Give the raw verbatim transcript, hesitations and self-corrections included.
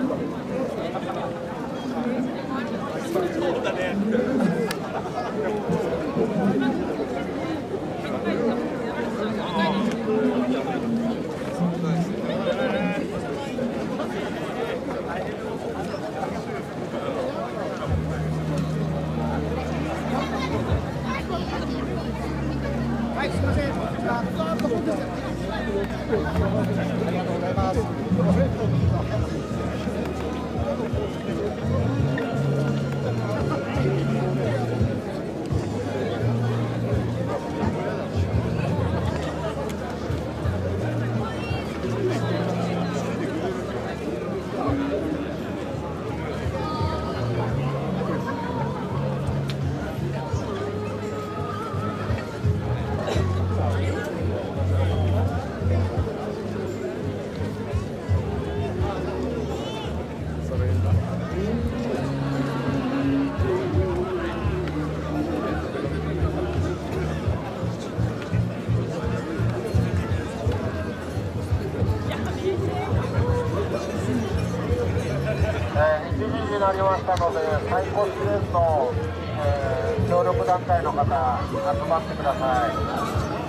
はい、すみません。ありがとうございます。いちじになりましたので、最高司令の、えー、協力団体の方、集まってください。